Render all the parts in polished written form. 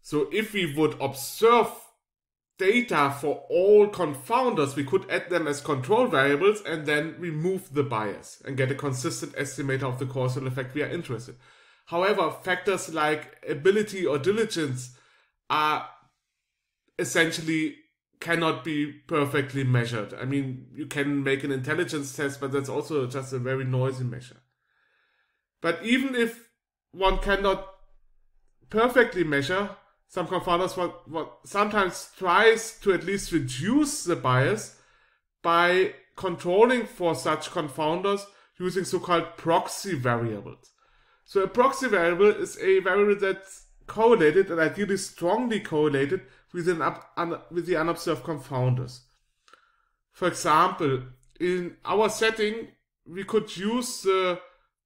So if we would observe data for all confounders, we could add them as control variables and then remove the bias and get a consistent estimator of the causal effect we are interested. However, factors like ability or diligence are essentially cannot be perfectly measured. I mean, you can make an intelligence test, but that's also just a very noisy measure. But even if one cannot perfectly measure, some confounders sometimes tries to at least reduce the bias by controlling for such confounders using so-called proxy variables. So a proxy variable is a variable that's correlated and ideally strongly correlated with the unobserved confounders. For example, in our setting, we could use the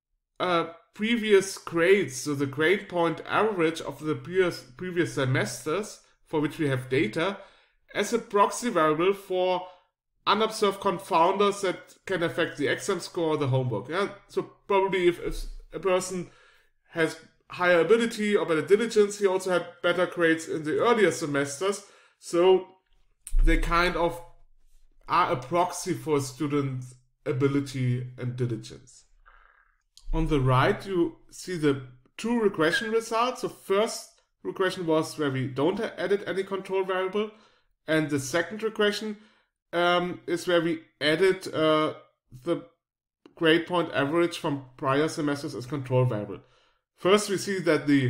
previous grades, so the grade point average of the previous semesters for which we have data, as a proxy variable for unobserved confounders that can affect the exam score or the homework. Yeah? So probably if a person has higher ability or better diligence, he also had better grades in the earlier semesters. So they kind of are a proxy for students' ability and diligence. On the right, you see the two regression results. So first regression was where we don't added any control variable. And the second regression is where we added the grade point average from prior semesters as control variable. First, we see that the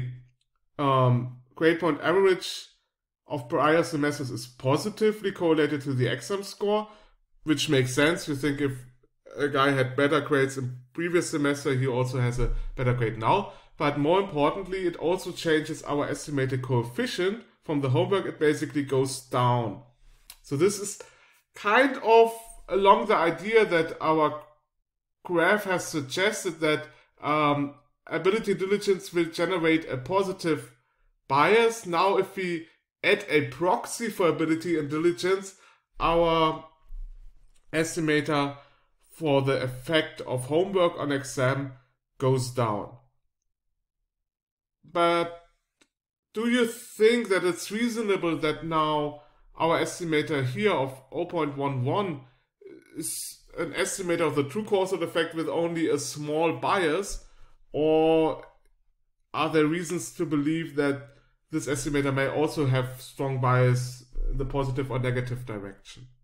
grade point average of prior semesters is positively correlated to the exam score, which makes sense. You think if a guy had better grades in previous semester, he also has a better grade now. But more importantly, it also changes our estimated coefficient. From the homework, it basically goes down. So this is kind of along the idea that our graph has suggested that ability diligence will generate a positive bias. Now, if we add a proxy for ability and diligence, our estimator for the effect of homework on exam goes down. But do you think that it's reasonable that now our estimator here of 0.11 is an estimator of the true causal effect with only a small bias? Or are there reasons to believe that this estimator may also have strong bias in the positive or negative direction?